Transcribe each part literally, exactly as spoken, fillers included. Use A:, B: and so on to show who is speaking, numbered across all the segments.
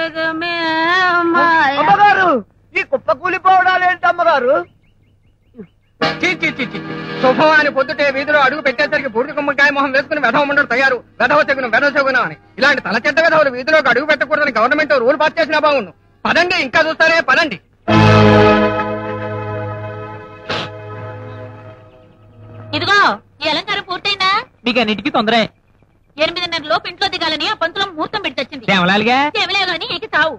A: జగమే మాయ.
B: అమ్మగారు ఈ కుప్ప కూలిపోవడాలు ఏంటి అమ్మగారు?
C: శుభవాని పొద్దుటే వీధిలో అడుగు పెట్టేసరికి బూడిద గుమ్మకాయ మొహం వేసుకుని వెధవ ఉండడు తయారు వెధవ చెగును వెధవ చెగును అని. ఇలాంటి తల చెడ్డ వెధవులు వీధిలోకి అడుగు పెట్టకూడదని గవర్నమెంట్ రూల్ పాస్ చేసినా బాగుండు. పదండి, ఇంకా చూస్తారే, పదండి.
A: ఇదిగో ఈ అలంకారం పూర్తయిందా?
D: మీకు అన్నిటికీ తొందరే.
A: ఎనిమిదిన్నర లోపు ఇంట్లో దిగాలని ఆ పంతులో ముహూర్తం పెట్టి తెచ్చింది.
D: కేవలాలుగా
A: కేవలే గాని ఎక్కి తావు.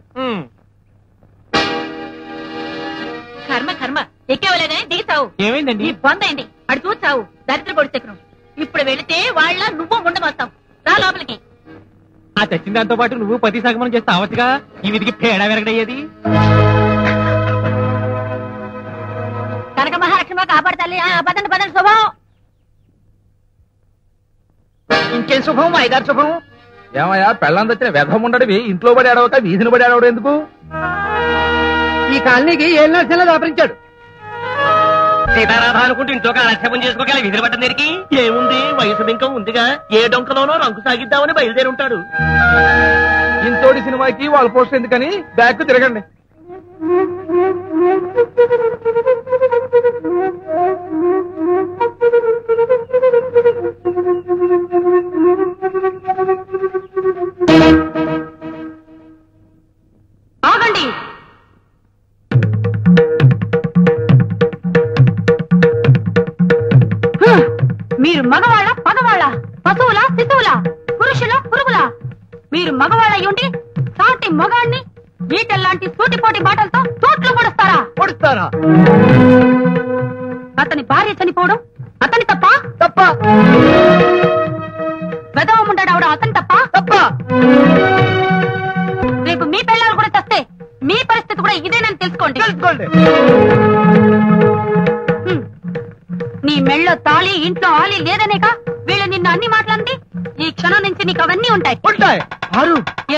A: కర్మ కర్మ, ఎక్కేవలే గాని దిగి తావు.
D: ఏమైందండి?
A: ఈ బందైంది, అడు చూసావు దరిద్ర పొడిచెక్కను. ఇప్పుడు వెళితే వాళ్ళ నువ్వు ఉండమొస్తావు. రా లోపలికి.
D: ఆ తెచ్చిన దాంతో పాటు నువ్వు పతి సగమనం చేస్తే అవచ్చుగా, ఈ విధికి పేడా వెరగడయ్యేది.
A: కనక మహాలక్ష్మి కాపాడతాలి. పదండి పదండి, శుభం.
B: ఇంకేం శుభం ఐదారు శుభం?
C: ఏమయ్యా పెళ్ళం తెచ్చిన వెధం ఉండడివి ఇంట్లో పడి అడవక వీధిని పడి అడవడం ఎందుకు?
B: ఈ కాలనీకి ఏళ్ళ నర్సంలో దాపరించాడు.
D: సీతారాధ అనుకుంటూ ఇంట్లో కాలక్షేపం చేసుకోగల విధులు పట్టం దేనికి? ఏముంది, వయసు బింకం ఉందిగా, ఏ డొంకలోనో రంకు సాగిద్దామని బయలుదేరి ఉంటాడు.
C: ఇంతోడి సినిమాకి వాళ్ళ పోస్ట్ ఎందుకని బ్యాక్ తిరగండి.
A: ఆగండి. మీరు మగవాళ్ళ పగవాళ్ళ, పశువుల శిశువుల, పురుషుల పురుగుల? మీరు మగవాళ్ళ ఉండి సాటి మగాన్ని ఈటల్లాంటి సూటిపోటి మాటలతో తోట్లు పొడుస్తారా?
B: పొడుస్తారా?
A: అతని భార్య చనిపోవడం అతని తప్ప?
B: తప్ప.
A: వెధవం ఉండడం అతని తప్ప?
B: తప్ప.
A: రేపు మీ పిల్లలు కూడా చస్తే మీ పరిస్థితి కూడా ఇదేనని తెలుసుకోండి.
B: తెలుసుకోండి.
A: నీ మెళ్ళో తాళి ఇంట్లో ఆలి లేదనేక వీళ్ళు నిన్ను అన్ని మాట్లాడింది. ఈ క్షణం నుంచి నీకు అవన్నీ ఉంటాయి.
B: ఉంటాయి. ఆరు.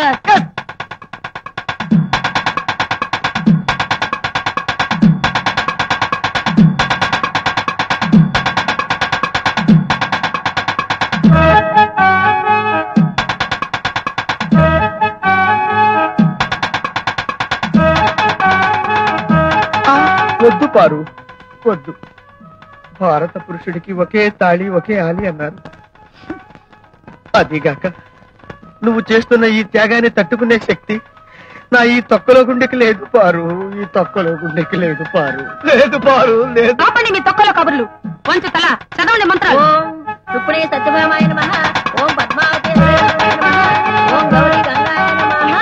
B: వద్దు పారు, వద్దు. భారత పురుషుడికి ఒకే తాళి ఒకే ఆలి అన్నారు. అదిగాక నువ్వు చేస్తున్న ఈ త్యాగాన్ని తట్టుకునే శక్తి నా ఈ తొక్కలో గుండెకి లేదు పారు. ఈ తొక్కలో గుండెకి లేదు పారు. లేదు పారు, లేదు.
A: ఆపండి మీ తొక్కలో కబుర్లు. వంచు తల చదవండి మంత్రాలు. ఇప్పుడే సత్యభామాయ నమః, ఓం పద్మావతి ఓం గౌరీ గంగాయ నమః.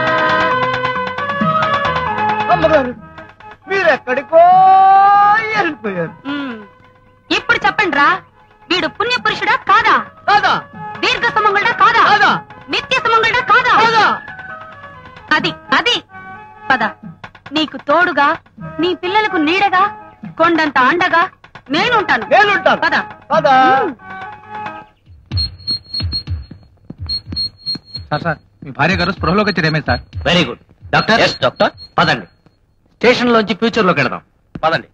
B: అమ్మగారు మీరెక్కడికో వెళ్ళిపోయారు.
A: ఇప్పుడు చెప్పండి రా, వీడు పుణ్య పురుషుడా కాదా?
B: కాదా?
A: దీర్ఘ సుమంగుడా కాదా?
B: కాదా?
A: నిత్య సుమంగుడా కాదా?
B: కాదా?
A: అది అది పద. నీకు తోడుగా, నీ పిల్లలకు నీడగా, కొండంత అండగా నేనుంటాను.
B: నేనుంటాను.
A: పద
B: పద.
C: సార్ సార్ మీ భార్య గారు స్పృహలోకి వచ్చారేమే sir?
D: Very good doctor. Yes doctor. పదండి, స్టేషన్ లోంచి ఫ్యూచర్ లోకి వెళదాం. పదండి.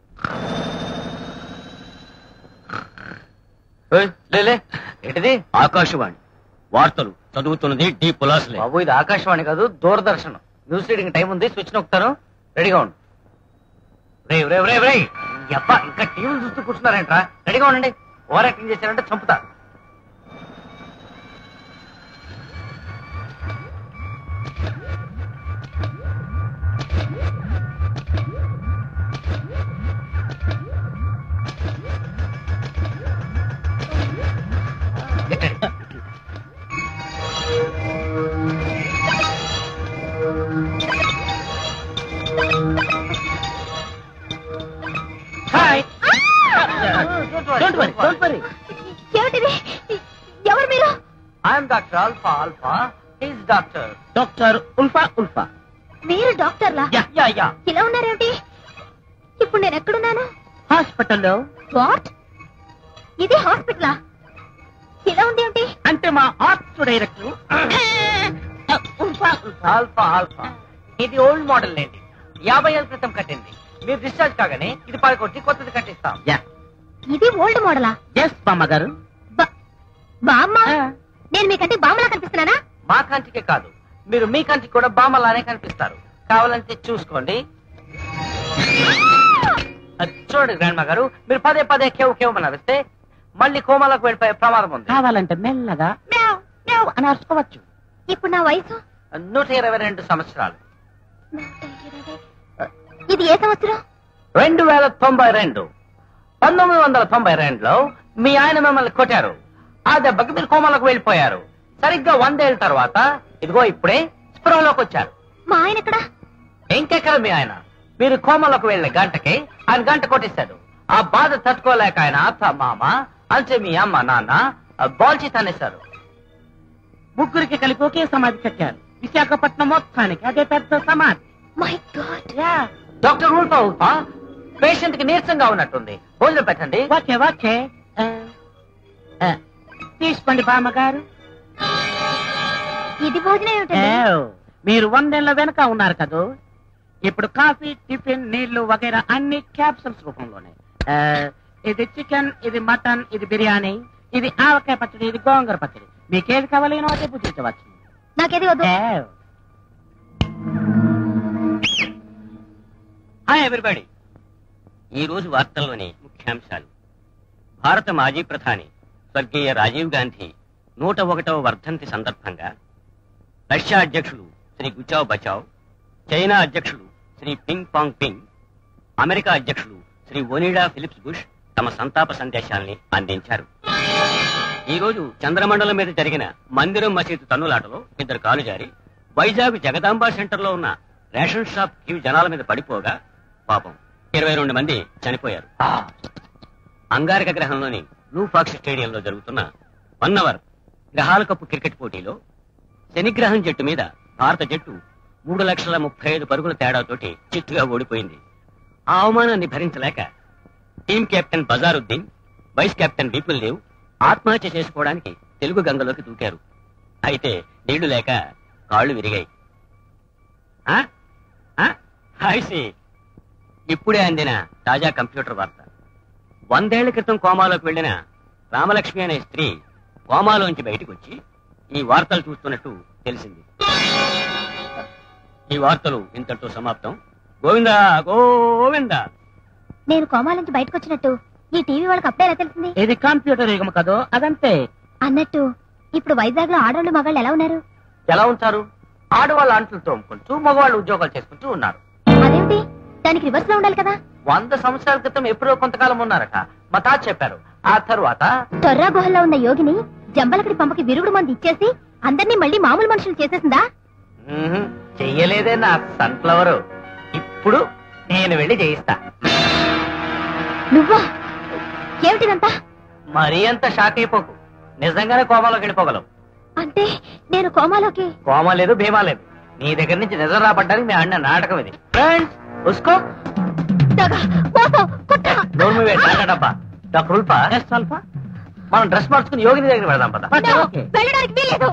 D: ఏంటిది? ఆకాశవాణి వార్తలు చదువుతున్నది డి పులాస్లే. బాబు ఇది ఆకాశవాణి కాదు, దూరదర్శన్. న్యూస్ రీడింగ్ టైం ఉంది, స్విచ్ నొక్కుతాను. రెడీగా ఉండు. రే రే రే రే అబ్బా, ఇంకా టీవీలు చూస్తూ కూర్చున్నారేంట్రా? రెడీగా ఉండండి. ఓవర్ యాక్టింగ్ చేశారంటే చంపుతా.
A: ఏమిటిది? ఎవరు మీరు?
D: I'm doctor Alpha Alpha. Is doctor doctor Ulfa Ulfa.
A: మీరు డాక్టర్లా?
D: Yeah yeah yeah.
A: ఇలా ఉన్నారేమిటి? ఇప్పుడు నేను ఎక్కడున్నాను?
D: హాస్పిటల్లో.
A: వాట్? ఇది హాస్పిటలా? ఇలా ఉంది ఏమిటి?
D: అంటే మా arts director Ulfa Ulfa. Alpha Alpha ఇది ఓల్డ్ మోడల్ లేండి, యాభై ఏళ్ళ క్రితం కట్టింది. మీరు డిశ్చార్జ్ కాగానే ఇది పడగొట్టి కొత్తది కట్టిస్తాం. యా.
A: ఇది ఓల్డ్ మోడలా?
D: ఎస్ బామ్మ గారు.
A: బామ్మ? నేను మీకంటే బామ్మలా కనిపిస్తున్నానా?
D: మా కాంతికే కాదు, మీరు మీ కంటికి కూడా బామ్మలానే కనిపిస్తారు. కావాలంటే చూసుకోండి. చూడండి గ్రాండ్ మా గారు, మీరు పదే పదే కేవ్ కేవ్ నడిస్తే మళ్ళీ కోమాలకు వెళ్ళిపోయే ప్రమాదం ఉంది. కావాలంటే మెల్లగా అని అరుచుకోవచ్చు.
E: ఇప్పుడు నా వయసు
D: నూట ఇరవై రెండు సంవత్సరాలు.
E: ఇది ఏ సంవత్సరం?
D: రెండు వేల తొంభై రెండు పంతొమ్మిది వందల తొంభై రెండులో మీ ఆయన మిమ్మల్ని కొట్టారు. ఆ దెబ్బకి మీరు కోమాలకు వెళ్ళిపోయారు. సరిగ్గా వందేళ్ల తర్వాత ఇదిగో ఇప్పుడే స్పృహలోకి వచ్చారు.
E: మా ఆయన ఎక్కడ?
D: ఇంకెక్కడ మీ ఆయన? మీరు కోమలకు వెళ్లే గంటకి ఆయన గంట కొట్టేశాడు. ఆ బాధ తట్టుకోలేక ఆయన అత్త మామ అంటే మీ అమ్మ నాన్న బాల్చి తనేశారు. ముగ్గురికి కలిపి ఒకే సమాధి కట్టారు. విశాఖపట్నం మొత్తానికి అదే పెద్ద సమాధి.
E: My god.
D: Doctor Ulpa Ulpa patient కి నీరసంగా ఉన్నట్టుంది. భోజనం పెట్టండి. ఓకే ఓకే తీసుకోండి బామ్మగారు.
E: ఇది భోజనం ఏమిటండి?
D: మీరు వందేళ్ల వెనక ఉన్నారు కదా. ఇప్పుడు కాఫీ టిఫిన్ నీళ్లు వగైరా అన్ని క్యాప్సూల్స్ రూపంలోనే. ఇది చికెన్, ఇది మటన్, ఇది బిర్యానీ, ఇది ఆవకాయ పచ్చడి, ఇది గోంగూర పచ్చడి. మీకేది కావాలేనో అదే పూజించవచ్చు.
E: నాకేది వద్దు.
F: Hi everybody. ఈ రోజు వార్తల్లోని ముఖ్యాంశాలు. భారత మాజీ ప్రధాని స్వర్గీయ రాజీవ్ గాంధీ నూట ఒకటవ వర్ధంతి సందర్భంగా రష్యా అధ్యక్షులు శ్రీ గుచావ్ బచావ్, చైనా అధ్యక్షులు Shri Ping Pong Ping, America అధ్యక్షులు శ్రీ ఒనిడా ఫిలిప్స్ బుష్ తమ సంతాప సందేశాల్ని అందించారు. ఈ రోజు చంద్రమండలం మీద జరిగిన మందిరం మసీదు తన్నులాటలో ఇద్దరు కాలు జారి వైజాగ్ జగదాంబ సెంటర్ లో ఉన్న రేషన్ షాప్ క్యూ జనాల మీద పడిపోగా పాపం ఇరవై రెండు మంది చనిపోయారు. అంగారక గ్రహంలోని బ్లూ ఫాక్స్ స్టేడియంలో జరుగుతున్న వన్ అవర్ గ్రహాల కప్పు క్రికెట్ పోటీలో శనిగ్రహం జట్టు మీద భారత జట్టు మూడు లక్షల ముప్పై ఐదు పరుగుల తేడాతోటి చిత్తుగా ఓడిపోయింది. ఆ అవమానాన్ని భరించలేక team captain Bazaruddin, vice captain Vipul Dev ఆత్మహత్య చేసుకోవడానికి తెలుగు గంగలోకి దూకారు. అయితే నీళ్లు లేక కాళ్లు విరిగాయి. ఇప్పుడే అందిన తాజా కంప్యూటర్ వార్త. వందేళ్ల క్రితం కోమాలోకి వెళ్లిన రామలక్ష్మి అనే స్త్రీ కోమాలోంచి బయటకు వచ్చి ఈ వార్తలు చూస్తున్నట్టు తెలిసింది. ఈ వార్తలు ఇంతటితో సమాప్తం. గోవిందా గోవిందా.
E: నేను కోమాల నుంచి బయటకు వచ్చినట్టు ఈ టీవీ వాళ్ళకి అప్పుడే ఎలా తెలిసింది?
D: ఇది కంప్యూటర్ యుగం కదో అదంతే.
E: అన్నట్టు ఇప్పుడు వైజాగ్ లో ఆడవాళ్ళు మగాళ్ళు ఎలా ఉన్నారు?
D: ఎలా ఉంటారు? ఆడవాళ్ళ అంట్లు తోముకుంటూ మగవాళ్ళు ఉద్యోగాలు చేసుకుంటూ ఉన్నారు.
E: అదేంటి? దానికి రివర్స్ లో ఉండాలి కదా.
D: వంద సంవత్సరాల క్రితం ఎప్పుడో కొంతకాలం ఉన్నారట. మా తాత చెప్పారు. ఆ తరువాత
E: తొర్రా గుహల్లో ఉన్న యోగిని జంబలకడి పంపకి విరుగుడు మంది ఇచ్చేసి అందరినీ మళ్ళీ మామూలు మనుషులు చేసేసిందా?
D: చెయ్యలేదే నా సన్ఫ్లవర్. ఇప్పుడు నేను వెళ్ళి చేయిస్తా.
E: నువ్వా? ఏమిటిదంతా?
D: మరీ అంత షాక్ అయిపోకు. నిజంగానే కోమాలోకి వెళ్ళిపోగలవు.
E: అంటే నేను కోమాలోకి?
D: కోమా లేదు, భీమా లేదు. నీ దగ్గర నుంచి నిజం రాబడ్డానికి మీ అన్న నాటకం ఇది. ఫ్రెండ్స్ ఉస్కో డబ్బా డాక్టర్ ఉల్పా మనం డ్రెస్ మార్చుకుని యోగిని దగ్గర వెళ్దాం పద.
E: వెళ్ళడానికి వీల్లేదు.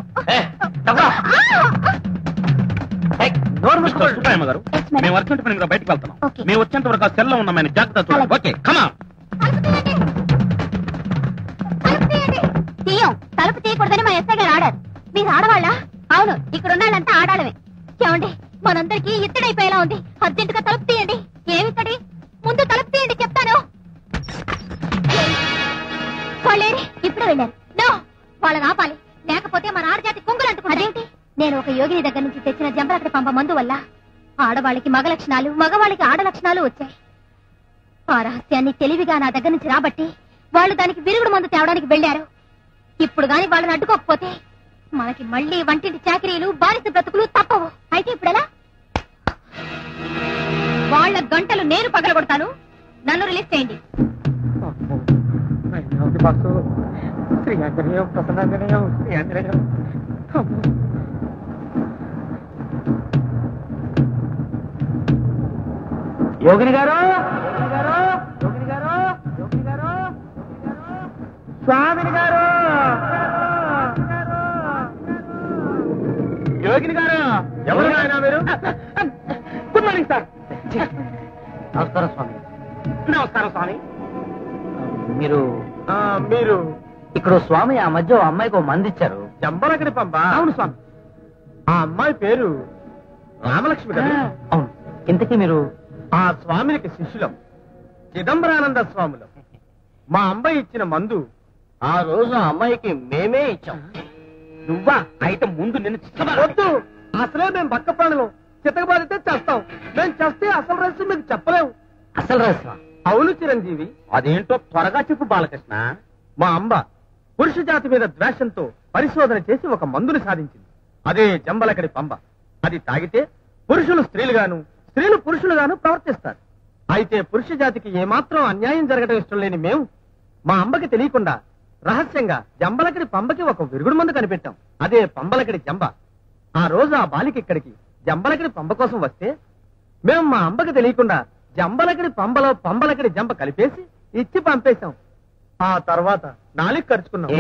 D: నోరు మూసుకోండి
G: గారు. మేము వర్క్ పని మీద బయటకు వెళ్తున్నాం. మేము వచ్చేంత వరకు ఆ సెల్లో ఉన్నామని జాగ్రత్త చూడండి. ఓకే కమా.
E: తీయం. తలుపు తీయకూడదని మా ఎస్ఐ గారు ఆడారు. మీరు ఆడవాళ్ళ? అవును, ఇక్కడ ఉన్నాళ్ళంతా ఆడాలమే. ఏమండి, మనందరికీ ఇత్తడైపోయేలా ఉంది. అర్జెంటుగా తలుపు తీయండి. ఏమిత్తడి? ముందు తలుపు తీయండి చెప్తాను. వాళ్ళేరి ఇప్పుడే వెళ్ళారు. నో, వాళ్ళని ఆపాలి, లేకపోతే మన ఆడజాతి కుంగులు అంటుకుంటారు. అదేంటి? నేను ఒక యోగిని దగ్గర నుంచి తెచ్చిన జంబలకడి పంప మందు వల్ల ఆడవాళ్ళకి మగ లక్షణాలు, మగవాళ్ళకి ఆడ లక్షణాలు వచ్చాయి. ఆ రహస్యాన్ని తెలివిగా నా దగ్గర నుంచి రాబట్టి వాళ్ళు దానికి విరుగుడు మందు తేవడానికి వెళ్లారు. ఇప్పుడు గాని వాళ్ళని అడ్డుకోకపోతే మనకి మళ్లీ వంటింటి చాకరీలు, బానిస బ్రతుకులు తప్పవు. అయితే ఇప్పుడెలా? వాళ్ళ గంటలు నేను పగలగొడతాను. నన్ను రిలీజ్ చేయండి.
D: యోగిని గారు, యోగిని గారు, యోగిని గారు, యోగిని గారు, స్వామిని గారు, యోగిని గారు. ఎవరు మీరు? Good morning sir. నమస్కారం స్వామి.
G: నమస్కారం స్వామి.
D: మీరు
G: మీరు
D: ఇక్కడ స్వామి ఆ మధ్య ఓ అమ్మాయికి ఓ మంది ఇచ్చారు.
G: జంబలకడి పంప?
D: అవును స్వామి.
B: ఆ అమ్మాయి పేరు రామలక్ష్మి కదా?
D: అవును. ఇంతకీ మీరు
B: ఆ స్వామికి శిష్యులం, చిదంబరానంద స్వాములం. మా అమ్మాయి ఇచ్చిన మందు
D: ఆ రోజు ఆ అమ్మాయికి మేమే ఇచ్చాం.
G: నువ్వా? అయితే ముందు నిన్ను
B: వద్దు, అసలే మేము బక్క ప్రాణులం. చితకబాదితే చేస్తాం. మేము చేస్తే అసలు రహస్యం మీకు చెప్పలేము.
D: అసలు రహస్యం?
B: అవును చిరంజీవి.
G: అదేంటో త్వరగా చెప్పు బాలకృష్ణ.
B: మా అంబ పురుష జాతి మీద ద్వేషంతో పరిశోధన చేసి ఒక మందుని సాధించింది. అదే జంబలకడి పంబ. అది తాగితే పురుషులు స్త్రీలుగాను, స్త్రీలు పురుషులుగాను ప్రవర్తిస్తారు. అయితే పురుష జాతికి ఏమాత్రం అన్యాయం జరగడం ఇష్టం లేని మేము మా అంబకి తెలియకుండా రహస్యంగా జంబలకడి పంబకి ఒక విరుగుడు మందు కనిపెట్టాం. అదే పంబలకడి జంబ. ఆ రోజు ఆ బాలికి ఇక్కడికి జంబలకడి పంబ కోసం వస్తే మేము మా అంబకి తెలియకుండా జంబలకడి పంబలో పంబలకడి జంబ కలిపేసి ఇచ్చి పంపేశాం. ఆ తర్వాత నాలుగు ఖర్చుకున్నాం.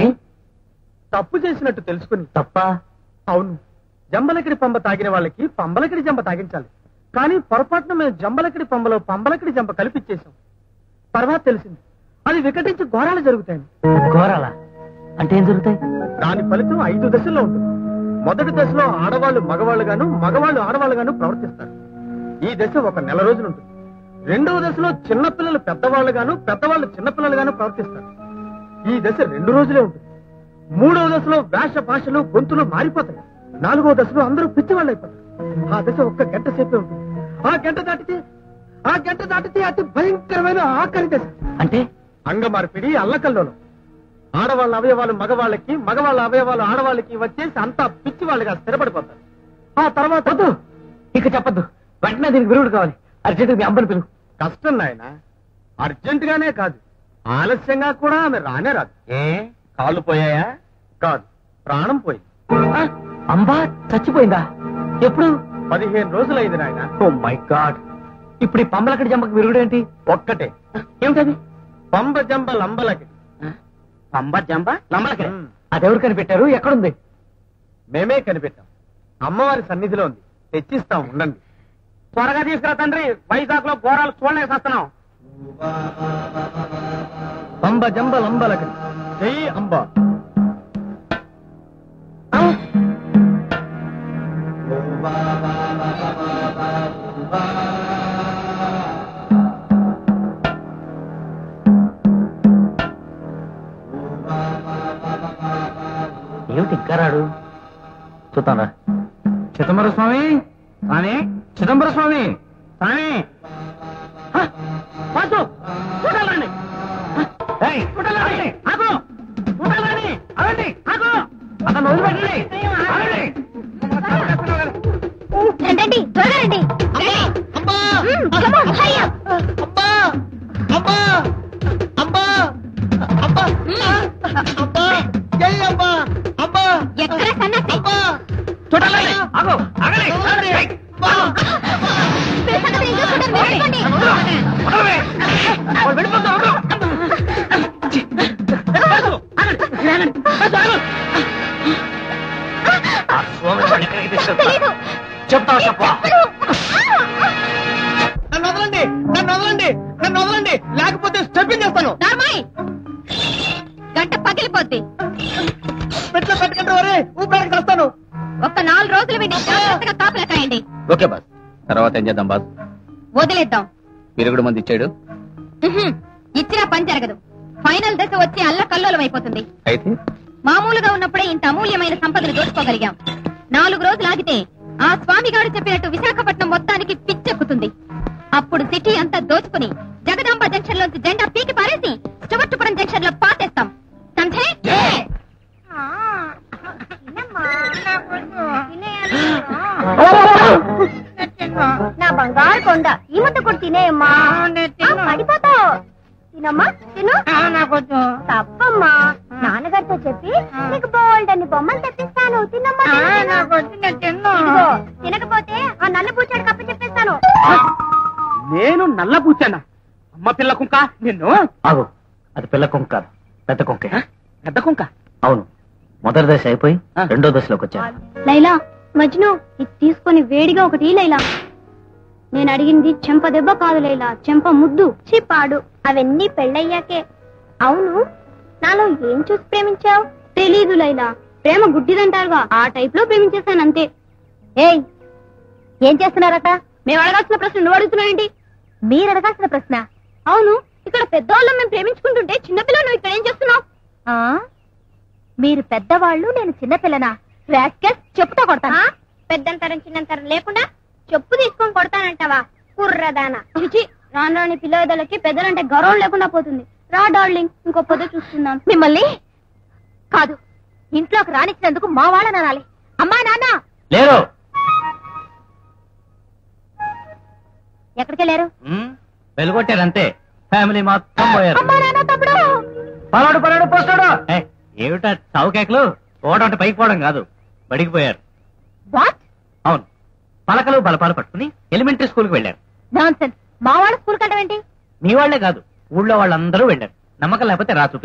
B: తప్పు చేసినట్టు తెలుసుకుని.
D: తప్ప?
B: అవును, జంబలకడి పంబ తాగిన వాళ్ళకి పంబలకడి జంబ తాగించాలి. కానీ పొరపాటున మేము జంబలకడి పంబలో పంబలకడి జంబ కలిపిచ్చేసాం. తర్వాత తెలిసింది అది వికటించి ఘోరాలు జరుగుతాయి.
D: ఘోరాల అంటే ఏం జరుగుతాయి?
B: దాని ఫలితం ఐదు దశల్లో ఉంటుంది. మొదటి దశలో ఆడవాళ్ళు మగవాళ్ళు గాను, మగవాళ్ళు ఆడవాళ్ళు గాను ప్రవర్తిస్తారు. ఈ దశ ఒక నెల రోజులు ఉంటుంది. రెండవ దశలో చిన్నపిల్లలు పెద్దవాళ్ళు గాను, పెద్దవాళ్ళు చిన్నపిల్లలు గాను ప్రవర్తిస్తారు. ఈ దశ రెండు రోజులే ఉంటుంది. మూడవ దశలో వేష భాషలు గొంతులు మారిపోతాయి. నాలుగవ దశలో అందరూ పిచ్చివాళ్ళు అయిపోతారు. ఆ దశ ఒక్క గంట సేపే ఉంటుంది. ఆ గంట దాటితే ఆ గంట దాటితే అతి భయంకరమైన ఆఖరి దశ.
D: అంటే
B: అంగమార్పిడి, అల్లకల్లోలం. ఆడవాళ్ళ అవయవాలు మగవాళ్ళకి, మగవాళ్ళ అవయవాలు ఆడవాళ్ళకి వచ్చేసి అంతా పిచ్చి వాళ్ళుగా స్థిరపడిపోతారు. ఆ తర్వాత
D: వద్దు, ఇక చెప్పద్దు. వెంటనే దీనికి విరుగుడు కావాలి. అర్జెంట్ మీ అబ్బని పిలువు.
B: కష్టం నాయన. అర్జెంట్ గానే కాదు, ఆలస్యంగా కూడా ఆమె రానే రాదు.
G: ఏ కాళ్ళు పోయాయా?
B: కాదు, ప్రాణం పోయింది.
D: అంబా చచ్చిపోయిందా? ఎప్పుడు?
B: పదిహేను రోజులైంది నాయన.
D: Oh my god. ఇప్పుడు ఈ పంబలకడి జంబకి విరుగుడు ఏంటి?
B: ఒక్కటే.
D: ఏమిటది?
B: పంబ జంబ లంబలకి.
G: పంబ జంబ లంబలకి.
B: ఉమ్.
D: అదెవరు కనిపెట్టారు? ఎక్కడుంది?
B: మేమే కనిపెట్టాం. అమ్మవారి సన్నిధిలో ఉంది. తెచ్చిస్తాం, ఉండండి.
G: త్వరగా తీసుకురా తండ్రి. వైజాగ్ లో ఘోరాలు చూడలేక వస్తున్నాం.
B: పంబ జంబ లంబలకి. జై అంబ.
D: ఏమిటి ఇంకా రాడు? చూద్దాంరా.
G: చిదంబర స్వామి, స్వామి, చిదంబర స్వామి, స్వామి. చూడాలండి, చూడాలండి, ఆగు, చూడాలండి, అవండి, ఆగు, అతను వదిలిపెట్టండి, ఆగండి.
E: రండి, త్వరగా రండి. మ్మ్, come on, hurry up. ఎక్కడ సన్నసి?
G: చూడాలండి, ఆగు, ఆగండి, ఆగండి.
E: మీరు సన్నసి ఎందుకు చూడరు? వెళ్ళిపోండి.
G: వదలవే. వాళ్ళు వెళ్ళిపోతారు, ఆగు. ఆగు, ఆగండి, ఆగండి, ఆగు.
D: ఆ స్వామి వాడిని ఎక్కడికి తీసుకెళ్తా?
E: తెలీదు.
D: చెప్తావా చెప్పా?
B: నన్ను వదలండి, నన్ను వదలండి, నన్ను వదలండి, లేకపోతే స్టెప్పింగ్ చేస్తాను.
E: నార్మల్ గంట పగిలిపోద్ది.
B: పెట్లో పెట్టుకుంటే వరే ఊపిరికి వస్తాను.
E: ఒక్క నాలుగు రోజులు వీడిని జాగ్రత్తగా కాపలా కాయండి.
G: ఓకే బాస్, తర్వాత ఏం చేద్దాం బాస్?
E: వదిలేద్దాం.
G: విరుగుడు మంది ఇచ్చాడు,
E: ఉహుం, ఇచ్చినా పని జరగదు. ఫైనల్ దశ వచ్చి అల్ల కల్లోలం అయిపోతుంది.
G: అయితే
E: మామూలుగా ఉన్నప్పుడే ఇంత అమూల్యమైన సంపదను దోచుకోగలిగాం. నాలుగు రోజులు ఆగితే ఆ స్వామిగాడు చెప్పినట్టు విశాఖపట్నం మొత్తానికి పిచ్చెక్కుతుంది. అప్పుడు సిటీ అంతా దోచుకుని జగదాంబ జంక్షన్ లోంచి జెండా పీకి పారేసి స్టువర్టుపురం జంక్షన్ లో పాతేస్తాం. సంధే? నా బంగారు కొండ ఈ ముద్ద కూడా తినేయమ్మా, పడిపోతావు. తినమ్మా, తిను. తప్పమ్మా, నాన్నగారితో చెప్పి నీకు బోల్డ్ అన్ని బొమ్మలు తెప్పిస్తాను. తినమ్మా, ఇదిగో, తినకపోతే ఆ నల్ల పూచాడు కప్ప చెప్పేస్తాను.
G: నేను నల్ల పూచానా? అమ్మ పిల్ల కుంక నిన్ను.
D: ఆగు, అది పిల్ల కుంక కాదు, పెద్ద కుంకే.
G: పెద్ద కుంక?
D: అవును, మొదటి దశ అయిపోయి
G: ఆ.
D: రెండో దశలోకి వచ్చాను.
E: లైలా, మజ్ను, ఇది తీసుకొని వేడిగా ఒకటి లైలా. నేను అడిగింది చెంప దెబ్బ కాదు లైలా, చెంప ముద్దు. చిపాడు అవన్నీ పెళ్ళయ్యాకే. అవును, నాలో ఏం చూసి ప్రేమించావు? తెలీదు లైలా, ప్రేమ గుడ్డిదంటారుగా, ఆ టైప్ లో ప్రేమించేశానంతే. ఏయ్ ఏం చేస్తున్నారట?
A: మేము అడగాల్సిన ప్రశ్న నువ్వు అడుగుతున్నావేంటి?
E: మీరు అడగాల్సిన ప్రశ్న.
A: అవును, ఇక్కడ పెద్దవాళ్ళం మేము ప్రేమించుకుంటుంటే చిన్నపిల్ల నువ్వు ఇక్కడ ఏం చేస్తున్నావు?
E: ఆ మీరు పెద్దవాళ్ళు, నేను చిన్నపిల్లనా? రాస్కెల్స్, చెప్పుతో కొడతానా?
A: పెద్దంతరం చిన్నంతరం లేకుండా చెప్పు తీసుకొని కొడతానంటావా? కుర్రదానా చిచి, రాను రాని పిల్లలకి పెద్దలంటే గౌరవం లేకుండా పోతుంది. రా డార్లింగ్, ఇంకో పొద్దు చూస్తున్నాం.
E: మిమ్మల్ని కాదు, ఇంట్లోకి రానిచ్చినందుకు మా వాళ్ళని అనాలి. అమ్మా నాన్న
D: లేరు.
E: ఎక్కడికి వెళ్ళారు?
D: వెలుగొట్టారు అంతే. ఫ్యామిలీ మొత్తం పోయారు.
E: అమ్మా నాన్న తమ్ముడు.
D: పలాడు పలాడు పోస్తాడు. ఏమిటా చావు కేకలు? పోవడం అంటే పైకి పోవడం కాదు, బడికి పోయారు.
E: వాట్?
D: అవును, పలకలు బలపాలు పట్టుకుని ఎలిమెంటరీ స్కూల్ కి వెళ్ళారు.
E: నాన్సెన్స్. మా వాళ్ళ స్కూల్ కంటే ఏంటి?
D: మీ వాళ్లే కాదు, ఊళ్ళో వాళ్ళందరూ వెళ్ళారు. నమ్మకం లేకపోతే రాసు